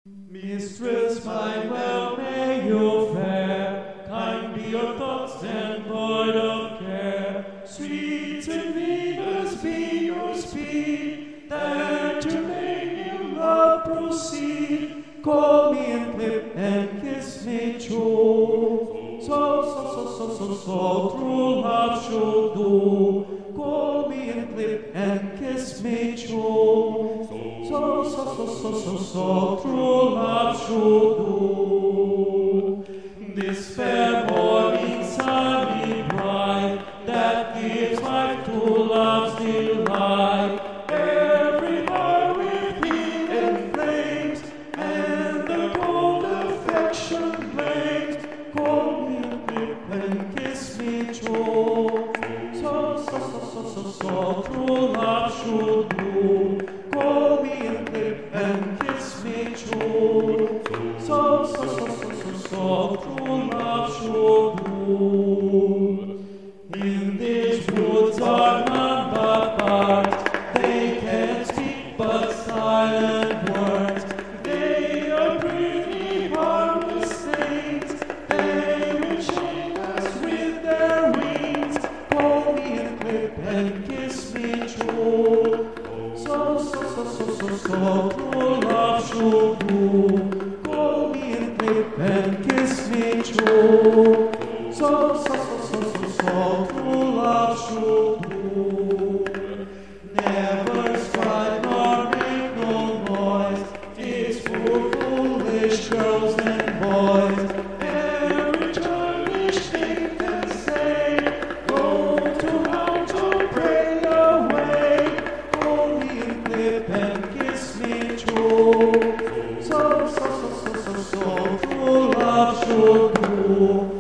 Mistress, my well may you fare, kind be your thoughts and void of care. Sweet St. Venus be your speed, that to make in love proceed. Call me and clip and kiss me true, so true love should do. Call me and clip and kiss me true, so true love should do. This fair morning sunny bright, that gives life to love's delight. Every heart with heat and flames, and the cold affection flames. Call me and clip and kiss me true, so true love should do. Call me and clip and kiss me true, so true love should do. In these woods are none but bards, they can speak but silent words. They are pretty harmless things, they will shake us with their wings. Call me and clip and kiss me true, so true love should do. Call me and clip and kiss me true, so true love should do. Never strive nor make no noise, 'tis for foolish girls and boys. Every childish thing can say, go to hounds or pray away. Call me and clip and kiss me true, so true love should do.